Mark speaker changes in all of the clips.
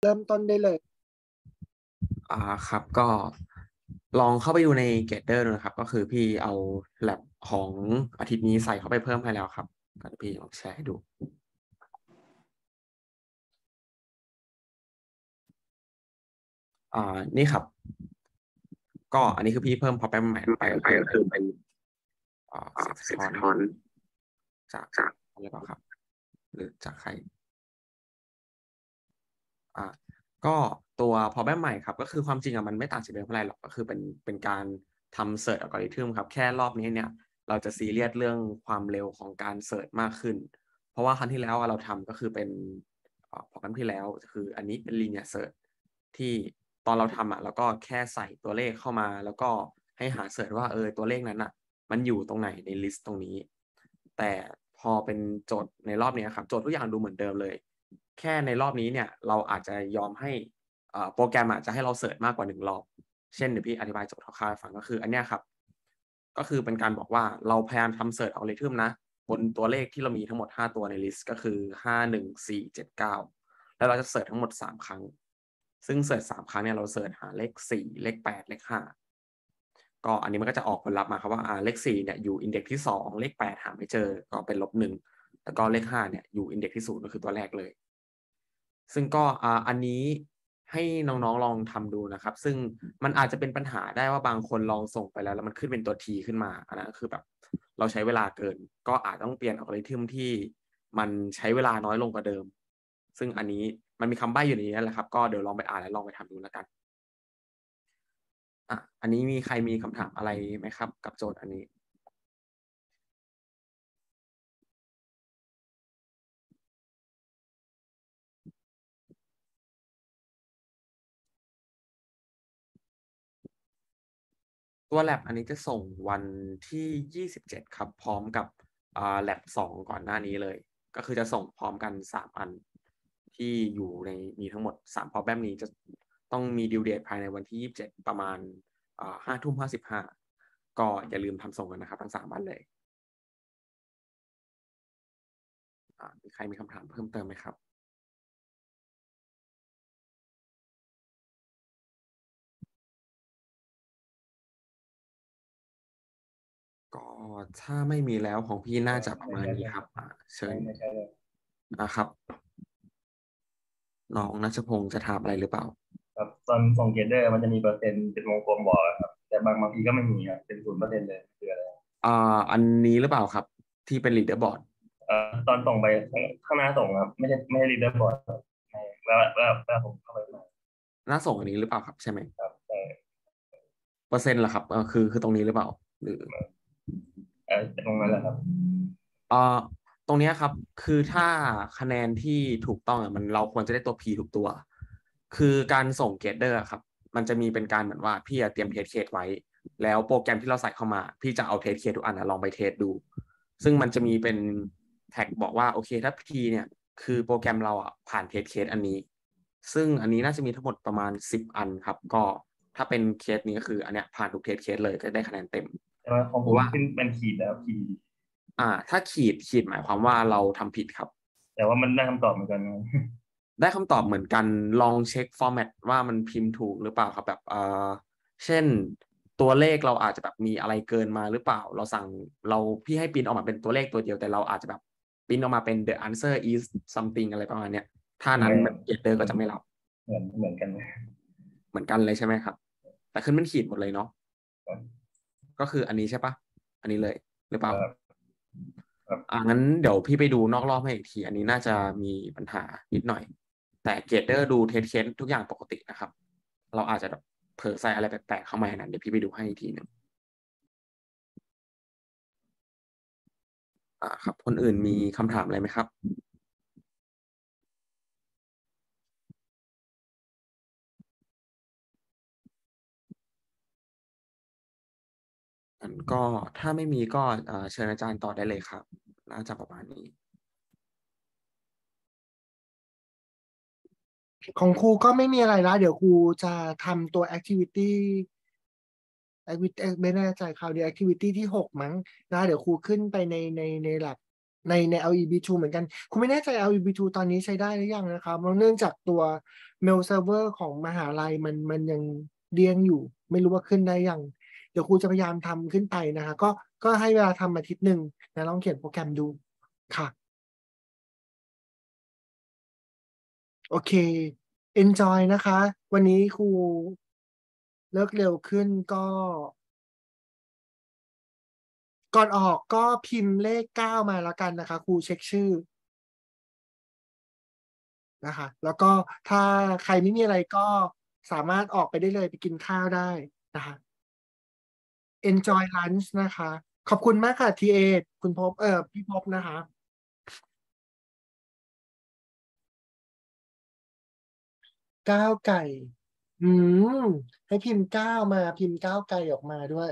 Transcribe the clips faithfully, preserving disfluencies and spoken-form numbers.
Speaker 1: เริ่มต้นได้เลย
Speaker 2: อ่าครับก็ลองเข้าไปดูใน Gather ดูนะครับก็คือพี่เอาแ a บของอาทิตย์นี้ใส่เข้าไปเพิ่มให้แล้วครับก็เดี๋ยวพี่ลองแชร์ให้ดูอ่านี่ครับก็อันนี้คือพี่เพิ่ม pop up ใหม่เข้าไปก็คือเป็นอ่าเสียงสะท้อนจากอะไรเปล่าครับหรือจากใครอ่าก็ตัว pop up ใหม่ครับก็คือความจริงอะมันไม่ต่างจากเดิมเท่าไหร่หรอกก็คือเป็นเป็นการทำ search algorithm ครับแค่รอบนี้เนี่ยเราจะซีเรียสเรื่องความเร็วของการ search มากขึ้นเพราะว่าครั้งที่แล้วเราทำก็คือเป็นอ่าพอครั้งที่แล้วคืออันนี้เป็น linear search ที่ตอนเราทำอ่ะแล้วก็แค่ใส่ตัวเลขเข้ามาแล้วก็ให้หาเสิร์ชว่าเออตัวเลขนั้นอ่ะมันอยู่ตรงไหนในลิสต์ตรงนี้แต่พอเป็นโจทย์ในรอบนี้ครับโจทย์ทุกอย่างดูเหมือนเดิมเลยแค่ในรอบนี้เนี่ยเราอาจจะยอมให้โปรแกรมอาจจะให้เราเสิร์ชมากกว่าหนึ่งรอบเช่นเดี๋ยวพี่อธิบายโจทย์คร่าวๆให้ฟังก็คืออันเนี้ยครับก็คือเป็นการบอกว่าเราพยายามทำเสิร์ชอัลกอริทึมนะบนตัวเลขที่เรามีทั้งหมดห้าตัวในลิสต์ก็คือห้า หนึ่ง สี่ เจ็ด เก้าแล้วเราจะเสิร์ชทั้งหมดสามครั้งซึ่งเสิร์ชสามครั้งเนี่ยเราเสิร์ชหาเลขสี่เลขแปดเลขห้าก็อันนี้มันก็จะออกผลลัพธ์มาครับว่าอ่าเลขสี่เนี่ยอยู่อินเด็กซ์ที่สองเลขแปดหาไม่เจอก็เป็นลบหนึ่งแล้วก็เลขห้าเนี่ยอยู่อินเด็กซ์ที่ศูนย์ก็คือตัวแรกเลยซึ่งก็อ่าอันนี้ให้น้องๆลองทำดูนะครับซึ่งมันอาจจะเป็นปัญหาได้ว่าบางคนลองส่งไปแล้วแล้วมันขึ้นเป็นตัวทีขึ้นมาอันนั้นก็คือแบบเราใช้เวลาเกินก็อาจต้องเปลี่ยนอัลกอริทึมที่มันใช้เวลาน้อยลงกว่าเดิมซึ่งอันนี้มันมีคำใบ้อยู่ในนี้แหละครับก็เดี๋ยวลองไปอ่านและลองไปทำดูแล้วกันอ่ะอันนี้มีใครมีคำถามอะไรไหมครับกับโจทย์อันนี้ตัว lab อันนี้จะส่งวันที่ยี่สิบเจ็ดครับพร้อมกับอ่า lab สองก่อนหน้านี้เลยก็คือจะส่งพร้อมกันสามอันที่อยู่ในมีทั้งหมดสามพอแบบนี้จะต้องมี due date ภายในวันที่ยี่สิบเจ็ดประมาณอ่าห้าทุ่มห้าสิบห้าก็อย่าลืมทำส่งกันนะครับทั้งสามอันเลยอ่ามีใครมีคำถามเพิ่มเติมไหมครับก็ถ้าไม่มีแล้วของพี่น่าจะประ
Speaker 3: ไม่
Speaker 2: มาณ
Speaker 3: ใช่เลย
Speaker 2: นี้ครับอ่าเชิ
Speaker 3: ไม่
Speaker 2: ญ
Speaker 3: ไม่ใช่เลย
Speaker 2: นะครับน้องณัชพงศ์จะถามอะไรหรือเปล่า
Speaker 3: ครับตอนส่งเกรดเดอร์มันจะมีเปอร์เซ็นต์เป็นวงกลมบอกอะครับแต่บางบางทีก็ไม่มีครับเป็นศูนย์เปอร์เซ็นต์เลยคืออะไร
Speaker 2: อ่าอันนี้หรือเปล่าครับที่เป็น leaderboard
Speaker 3: เอ่อตอนส่งไปข้างหน้าส่งครับไม่ใช่ไม่ใช่รีเดอร์บอร์ดครับไม่แล้วแล้วแล้วผมเข้าไปใหม่
Speaker 2: หน้าส่งอันนี้หรือเปล่าครับใช่ไหม
Speaker 3: ครับแต่
Speaker 2: เปอร์เซ็นต์ล่ะครับเออคือคือตรงนี้หรือเปล่าหรือ
Speaker 3: เออตรงนั้นแหละครับ
Speaker 2: เอ่อตรงเนี้ยครับคือถ้าคะแนนที่ถูกต้องอ่ะมันเราควรจะได้ตัว P ทุกตัวคือการส่งเกรดเดอร์ครับมันจะมีเป็นการเหมือนว่าพี่อะเตรียมเทสเคสไว้แล้วโปรแกรมที่เราใส่เข้ามาพี่จะเอาเทสเคสทุกอันอะลองไปเทสดูซึ่งมันจะมีเป็นแท็กบอกว่าโอเคถ้า P เนี่ยคือโปรแกรมเราอ่ะผ่านเทสเคสอันนี้ซึ่งอันนี้น่าจะมีทั้งหมดประมาณสิบอันครับก็ถ้าเป็นเคสนี้ก็คืออันเนี้ยผ่านทุกเทสเคสเลยก็ได้คะแนนเต็ม
Speaker 3: แต่ว่าของ
Speaker 2: หรือว่า
Speaker 3: ผมขึ้นเป็นขีดแล้วขีด
Speaker 2: อ่าถ้าขีดขีดหมายความว่าเราทำผิดครับ
Speaker 3: แต่ว่ามันได้คำตอบเหมือนกันนะ
Speaker 2: ได้คำตอบเหมือนกันลองเช็คฟอร์แมตว่ามันพิมพ์ถูกหรือเปล่าครับแบบเอ่อเช่นตัวเลขเราอาจจะแบบมีอะไรเกินมาหรือเปล่าเราสั่งเราพี่ให้ปริ้นออกมาเป็นตัวเลขตัวเดียวแต่เราอาจจะแบบปริ้นออกมาเป็น the answer is something อะไรประมาณเนี้ยถ้านั้น
Speaker 3: ทำไมครับ
Speaker 2: เกรดเดอร์ก็จะไม่รับ
Speaker 3: เหมือนเหมือนกันนะ
Speaker 2: เหมือนกันเลยใช่ไหมครับแต่ขึ้นเป็นขีดหมดเลยเนาะก็คืออันนี้ใช่ปะอันนี้เลยหรือเปล่า
Speaker 3: ครับ
Speaker 2: อ่างั้นเดี๋ยวพี่ไปดูนอกรอบให้อีกทีอันนี้น่าจะมีปัญหานิดหน่อยแต่เกรดเดอร์ดูเทสเคสทุกอย่างปกตินะครับเราอาจจะแบบเผลอใส่อะไรแปลกๆเข้ามาในนั้นเดี๋ยวพี่ไปดูให้อีกทีหนึ่งอ่าครับคนอื่นมีคำถามอะไรไหมครับอันก็ถ้าไม่มีก็เอ่อเชิญอาจารย์ต่อได้เลยครับน่าจะประมาณนี้
Speaker 1: ของครูก็ไม่มีอะไรแล้วเดี๋ยวครูจะทำตัว activity activity ไม่แน่ใจคราวเดียว activity ที่หกมั้งนะเดี๋ยวครูขึ้นไปในในใน lab ในใน แอล อี บี ทู เหมือนกันคุณไม่แน่ใจ แอล อี บี ทู ตอนนี้ใช้ได้หรือยังนะครับเพราะเนื่องจากตัว mail server ของมหาลัยมันมันยังเรียงอยู่ ไม่รู้ว่าขึ้นได้ยังเดี๋ยวครูจะพยายามทำขึ้นไปนะคะก็ก็ให้เวลาทำอาทิตย์หนึ่งนะลองเขียนโปรแกรมดูค่ะโอเค enjoy นะคะ วันนี้ครูเลิกเร็วขึ้นก็ ก่อนออกก็พิมพ์เลขเก้ามาแล้วกันนะคะครูเช็คชื่อนะคะแล้วก็ถ้าใครไม่มีอะไรก็สามารถออกไปได้เลยไปกินข้าวได้นะคะ enjoy lunch นะคะ ขอบคุณมากค่ะทีเอคุณพบเออพี่พบนะคะก้าวไก่อืมให้พิมพ์ก้าวมาพิมพ์ก้าวไก่ออกมาด้วย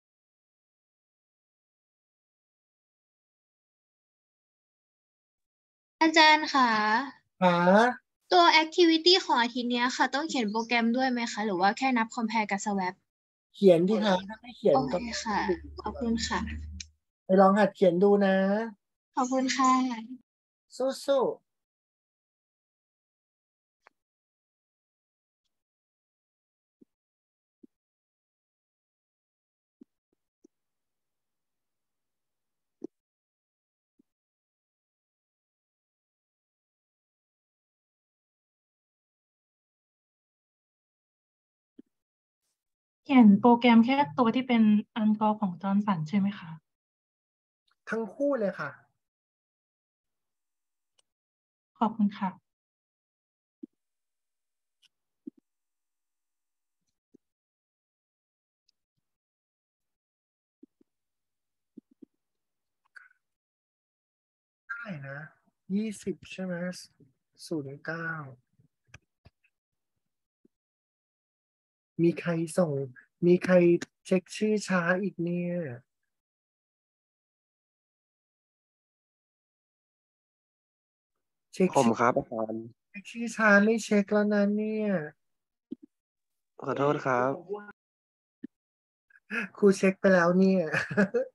Speaker 4: อาจารย์ค่ะ
Speaker 1: หา
Speaker 4: ตัว activity ของอาทิตย์เนี้ยค่ะ ต้องเขียนโปรแกรมด้วยไหมคะ หรือว่าแค่นับ compare กับ swap
Speaker 1: เขียนดิคะถ้าไม่เขียน
Speaker 4: โอ
Speaker 1: ก็
Speaker 4: เคค่ะ ขอบคุณค่ะ
Speaker 1: ไปลองหัดเขียนดูนะ
Speaker 4: ขอบคุณค่ะ
Speaker 1: สู้ๆ
Speaker 5: เขียนโปรแกรมแค่ตัวที่เป็นอันกอร์ของจอห์นสันใช่ไหมคะ
Speaker 1: ทั้งคู่เลยค่ะ
Speaker 5: ขอบคุณค่ะ
Speaker 1: ได้นะยี่สิบใช่ไหมศูนย์เก้ามีใครส่ง มีใครเช็คชื่อช้าอีกเนี่ย เช็ค
Speaker 6: ผม
Speaker 1: ชื่อ
Speaker 6: ครับอาจารย์
Speaker 1: เช็คชื่อช้าไม่เช็คแล้วนะเนี่ย
Speaker 6: ขอโทษครับ
Speaker 1: ครูเช็คไปแล้วเนี่ย